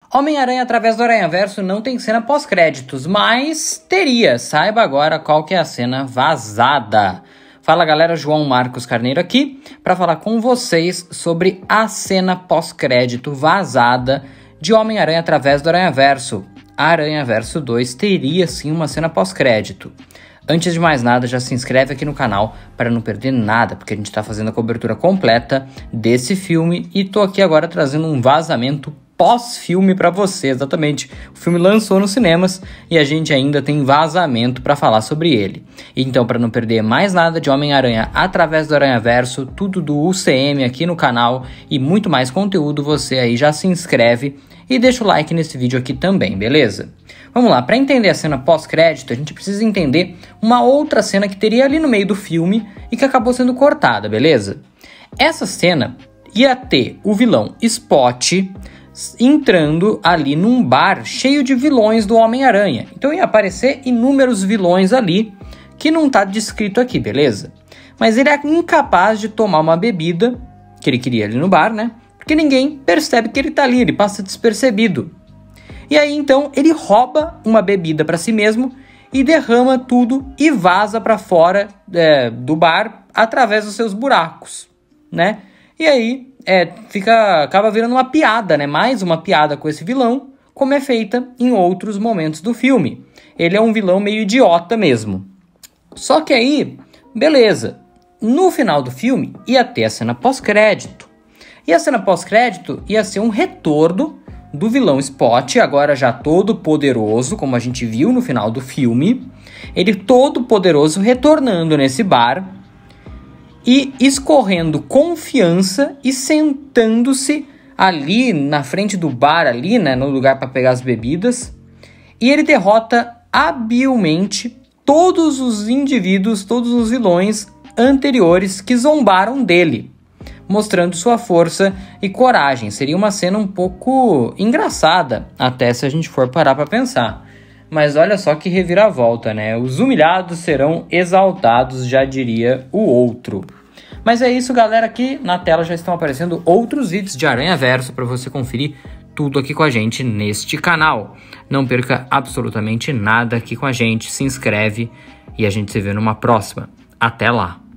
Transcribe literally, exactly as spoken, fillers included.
Homem-Aranha através do Aranhaverso não tem cena pós-créditos, mas teria. Saiba agora qual que é a cena vazada. Fala galera, João Marcos Carneiro aqui para falar com vocês sobre a cena pós-crédito vazada de Homem-Aranha através do Aranhaverso. Aranhaverso dois teria sim uma cena pós-crédito. Antes de mais nada, já se inscreve aqui no canal para não perder nada, porque a gente está fazendo a cobertura completa desse filme e tô aqui agora trazendo um vazamento pós-filme para você, exatamente. O filme lançou nos cinemas e a gente ainda tem vazamento para falar sobre ele. Então, para não perder mais nada de Homem-Aranha através do Aranhaverso, tudo do U C M aqui no canal e muito mais conteúdo, você aí já se inscreve e deixa o like nesse vídeo aqui também, beleza? Vamos lá, para entender a cena pós-crédito, a gente precisa entender uma outra cena que teria ali no meio do filme e que acabou sendo cortada, beleza? Essa cena ia ter o vilão Spot entrando ali num bar cheio de vilões do Homem-Aranha. Então ia aparecer inúmeros vilões ali, que não tá descrito aqui, beleza? Mas ele é incapaz de tomar uma bebida, que ele queria ali no bar, né? Porque ninguém percebe que ele tá ali, ele passa despercebido. E aí então ele rouba uma bebida para si mesmo e derrama tudo e vaza para fora é, do bar através dos seus buracos, né? E aí é, fica, acaba virando uma piada, né? Mais uma piada com esse vilão, como é feita em outros momentos do filme. Ele é um vilão meio idiota mesmo. Só que aí, beleza. No final do filme ia ter a cena pós-crédito. E a cena pós-crédito ia ser um retorno do vilão Spot, agora já todo poderoso, como a gente viu no final do filme. Ele todo poderoso retornando nesse bar e escorrendo confiança e sentando-se ali na frente do bar, ali, né, no lugar para pegar as bebidas. E ele derrota habilmente todos os indivíduos, todos os vilões anteriores que zombaram dele, mostrando sua força e coragem. Seria uma cena um pouco engraçada, até se a gente for parar para pensar. Mas olha só que reviravolta, né? Os humilhados serão exaltados, já diria o outro. Mas é isso, galera. Aqui na tela já estão aparecendo outros vídeos de Aranhaverso para você conferir tudo aqui com a gente neste canal. Não perca absolutamente nada aqui com a gente. Se inscreve e a gente se vê numa próxima. Até lá!